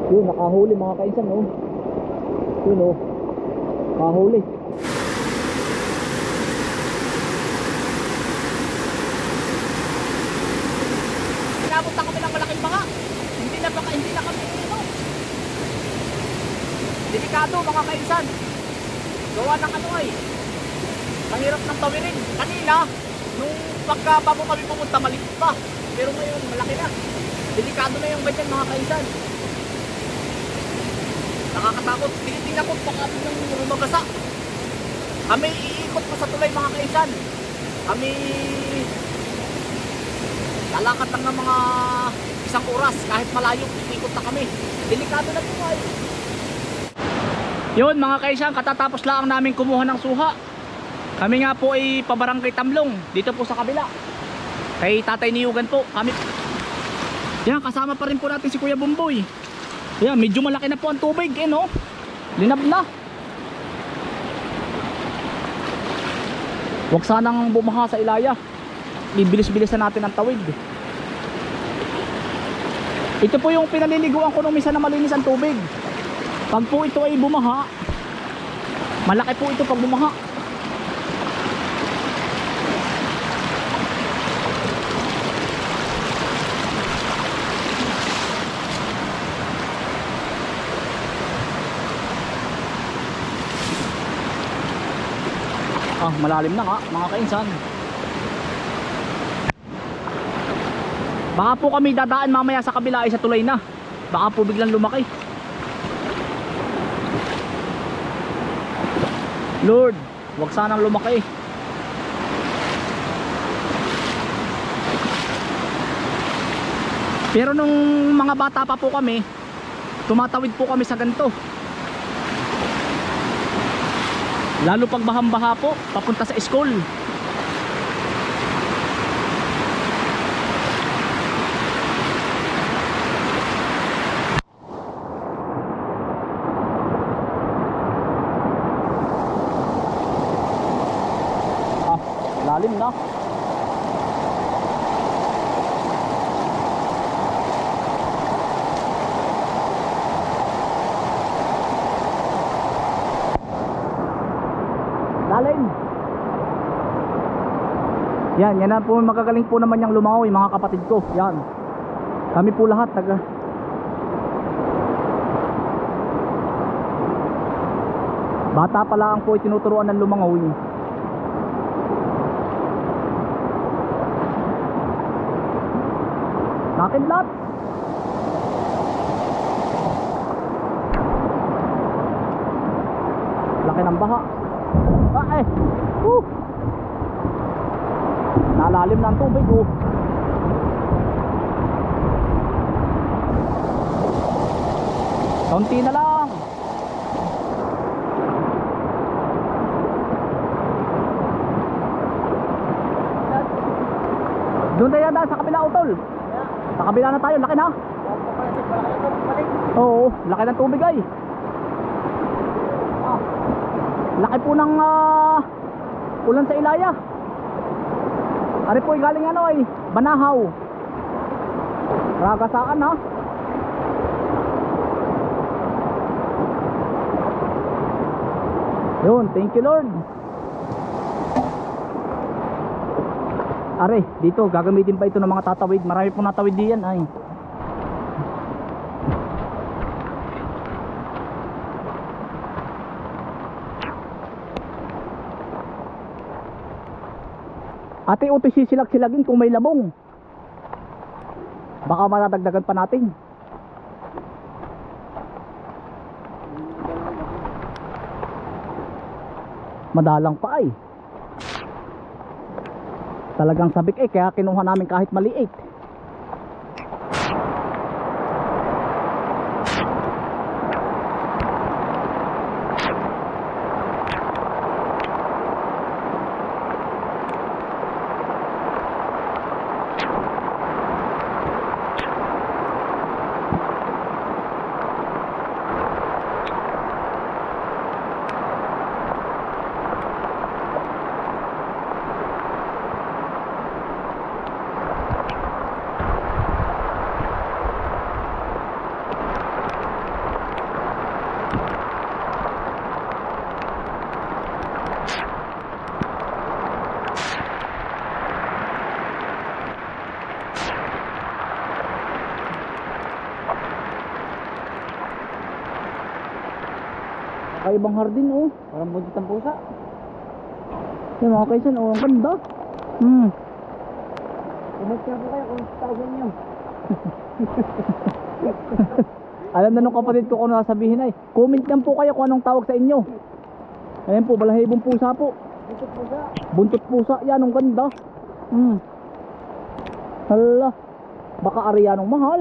Yun, nakahuli mga kainsan, oh. Yun, oh. Nakahuli. Pinabot na kami ng malaking baka. Hindi na kami, ano. Delikado mga kainsan. Gawa ng ano ay. Mahirap ng tawirin. Kanina, nung bago kami pumunta, maliit pa. Pero ngayon, malaki na. Delikado na yung ganyan mga kainsan. Nakakatakot. Tinitingnan ko baka ng rumagasa. Kami iikot pa sa tulay mga kainsan. Kami lalakad lang ng mga isang oras. Kahit malayo, iikot na kami. Delikado na po ay. Yun mga kainsan, katatapos lang namin kumuha ng suha. Kami nga po ay pabarangay Tamlong. Dito po sa kabila. Kay Tatay Niyugan po. Kami. Yan, kasama pa rin po natin si Kuya Bumboy. Yan, medyo malaki na po ang tubig, eh no? Linab na. Huwag sanang bumaha sa ilaya. Ibilis-bilisan natin ang tawid. Ito po yung pinaliliguan ko nung minsan na malinis ang tubig. Pag po ito ay bumaha, malaki po ito pag bumaha. Malalim na nga mga kainsan. Baka po kami dadaan mamaya sa kabila ay sa tulay na. Baka po biglang lumaki. Lord, wag sanang lumaki. Pero nung mga bata pa po kami, tumatawid po kami sa ganito. Lalo pag bahang-baha po, papunta sa school. Lalim na. Lalim. Yan na po, magagaling po naman yung lumangoy mga kapatid ko. Yan. Kami po lahat bata pa lang po tinuturuan ng lumangoy. Nakid lahat. Laki ng baha. Nalalim na ang tubig, oh. Kaunti na lang. Doon tayo daan sa kabila, utol. Sa kabila na tayo, laki na. Oo, laki ng tubig ay. Laki po ng ulan sa ilaya. Ari po galing ano ay Banahaw. Ragasaan ha. Yun, thank you Lord. Are, dito gagamitin pa ito ng mga tatawid. Marami pong natawid diyan ay. Ate, uto sisilagin kung may labong. Baka matadagdagan pa natin. Madalang pa ay. Talagang sabik eh, kaya kinuha namin kahit maliit. Kakaibang hardin oh. Parang buntot ng pusa. Yan mga kaisan oh, ang ganda. Comment nga po kayo kung tawagin nyo. Alam na nung kapatid ko kung nasabihin ay, comment lang po kayo kung anong tawag sa inyo. Ayan po, balahibong pusa po. Buntot pusa. Buntot pusa, yan ang ganda. Hala, baka ariyanong mahal.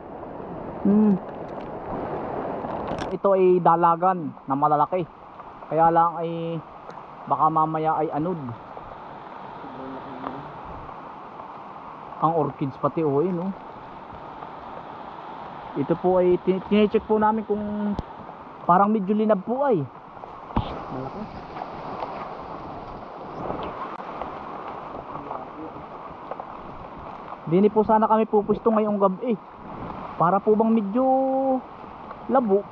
Ito ay dalagan na malalaki. Kaya lang ay baka mamaya ay anod. Ang orchids pati oh, yun oh. Ito po ay tine-check po namin kung parang medyo linab po ay. Malaki. Dini po sana kami pupusto ngayong gabi. Para po bang medyo labo.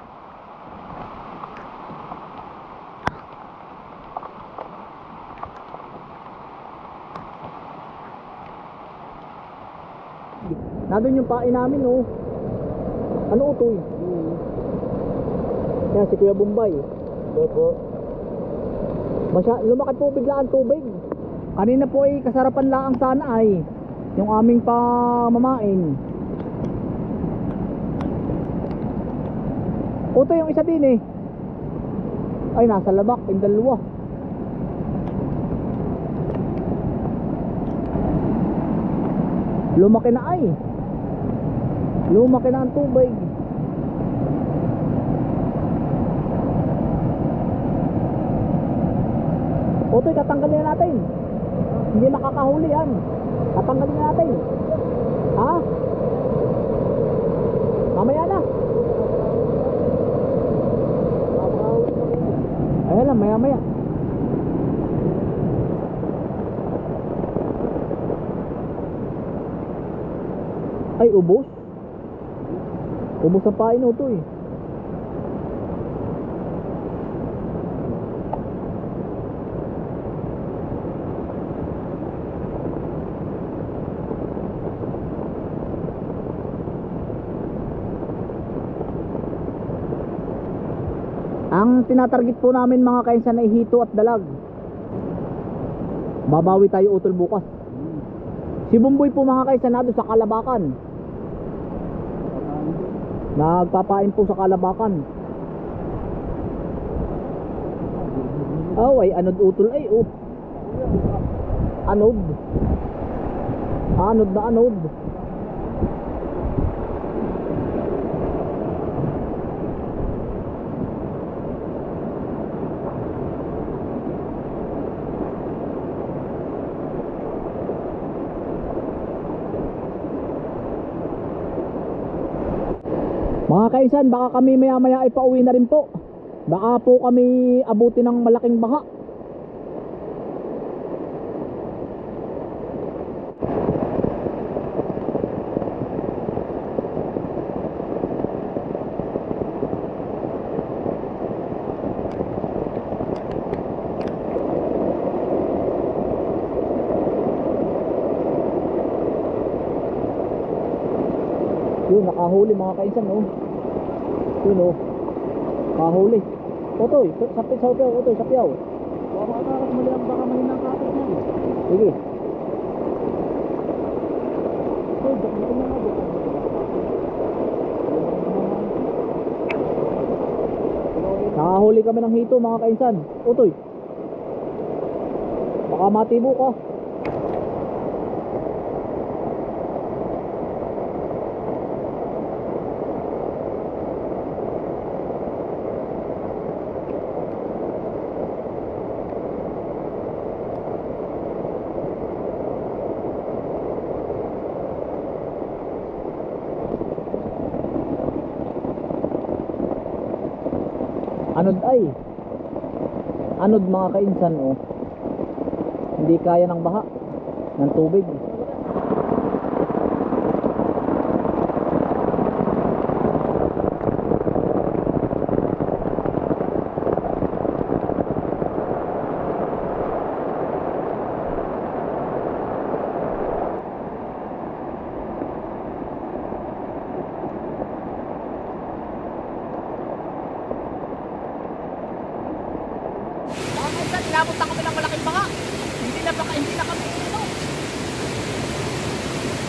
Nandun yung pain namin oh. Ano utoy? Yan si Kuya Bombay. Opo. Lumaki po bigla ang tubig. Kanina po ay kasarapan laang sana ay yung aming pamamain. Utoy yung isa din eh. Ay nasa labak, yung dalawa. Lumaki na ay. Lumaki na ang tubig. Otoy, tatanggalin na natin. Hindi makakahuli yan. Tatanggalin na natin. Ha? Mamaya na. Ayan lang, maya maya. Ay, ubos. Ubos ang pain o to eh. Ang tinatarget po namin mga kainsan ay hito at dalag. Babawi tayo utol bukas. Si Bumboy po mga kainsan na doon sa Kalabakan. Nagpapain po sa Kalabakan. Oh, ay anod utol ay oh. Anod. Anod na anod. Mga kaisan, baka kami maya maya ay pauwi na rin po. Baka po kami abuti ng malaking baha. Yun, nakahuli mga kainsan oh. Yun oh. Nakahuli. Otoy, sapiyaw, otoy, sapiyaw. Baka makakas mo lang, baka mahinang kapit niyan. Sige. Oy, dito na nga. Nakahuli kami ng hito mga kainsan. Otoy. Baka matibo ka. Anod ay. Anod mga kainsan oh. Hindi kaya ng baha ng tubig.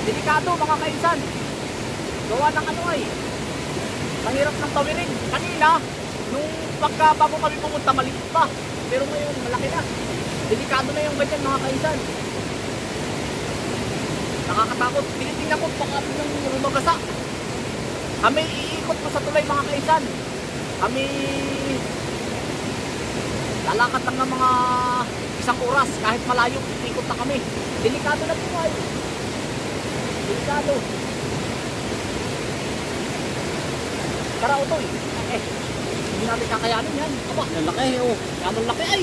Delikado mga kainsan. Gawa ng ano ay. Mahirap ng tawirin. Kanina, nung bago kami pumunta, maliit pa. Pero ngayon, malaki na. Delikado na yung ganyan mga kainsan. Nakakatakot. Tinitingnan ko baka ng rumagasa. Kami iikot pa sa tulay mga kainsan. Kami lalakad lang ng mga isang oras kahit malayo, iikot na kami. Delikado na po ay. Delikado. Tara Utoy. Hindi natin kakayanin yan. Aba, lalaki oh. Yan laki ay.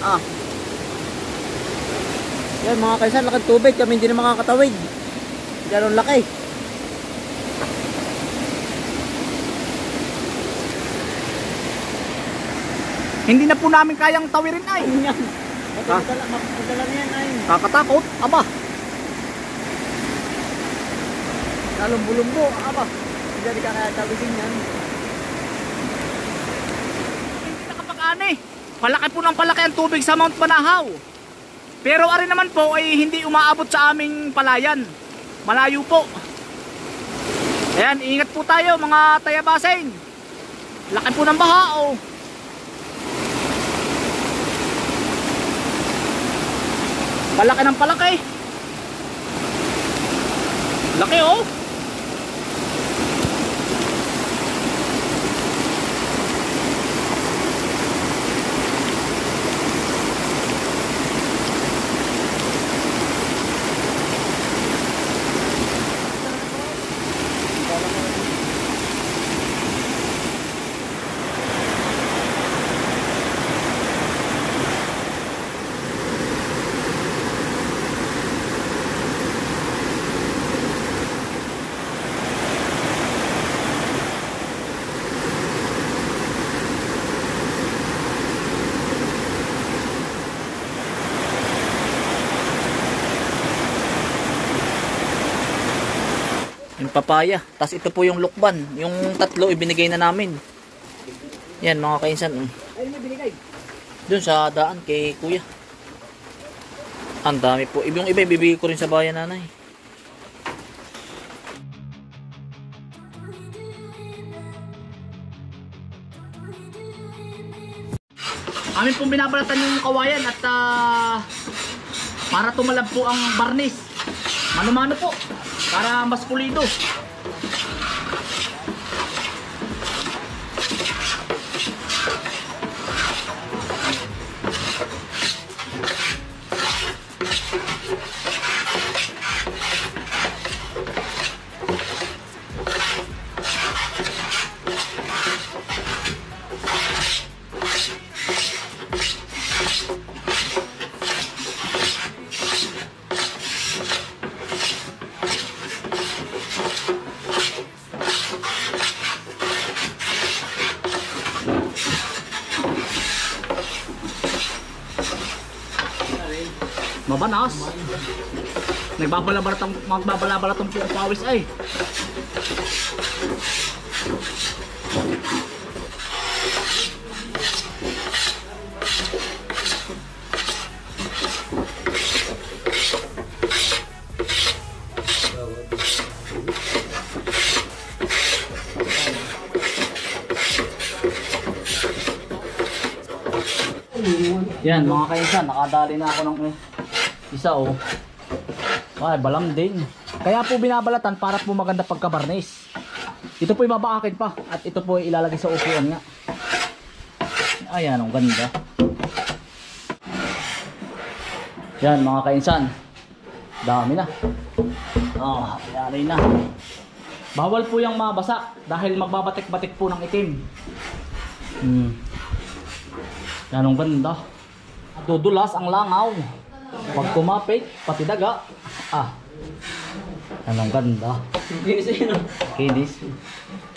Yan mga kaisan, lakad tubig. Kami hindi na makakatawid. Ganun laki. Hindi na po namin kayang tawirin ay. Yan. Magdala niyan ay. Kakatakot. Aba. Lumbo-lumbo. Aba. Hindi na kakatawidin yan. Hindi nakapag-ani. Palaki po ng palaki ang tubig sa Mount Banahaw. Pero ari naman po ay hindi umaabot sa aming palayan. Malayo po. Ayan, ingat po tayo mga tayabasin. Laki po ng baha oh. Palaki ng palaki. Laki oh. Yung papaya, tas ito po yung lukban. Yung tatlo ibinigay na namin. Yan mga kainsan. Ay, may binigay. Doon sa daan kay kuya. Ang dami po. Yung iba ibibigay ko rin sa bayan nanay. Amin pong binabalatan yung kawayan at para tumalab po ang barnis. Mano-mano po. Para mas pulido. Mabanas. Magbabalabalatong po ang pawis ay. Yan mga kainsan, nakadali na ako ng isa oh. Ay, balam din. Kaya po binabalatan para po maganda pagkabarnis. Ito po ibabaakin pa at ito po ilalagay sa upuan nga. Ayan, ang ganda. Yan mga kainsan. Dami na. Oh, yari na. Bawal po yung mabasa dahil magbabatik-batik po ng itim. Yan ang ganda. Dudulas ang langaw. Pag kumapit, pati daga. Yan ang ganda. Kinis.